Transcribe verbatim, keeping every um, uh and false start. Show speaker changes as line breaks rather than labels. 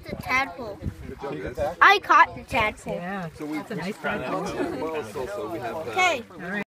the tadpole. I caught the tadpole.
Yeah, that's a nice tadpole.
Okay.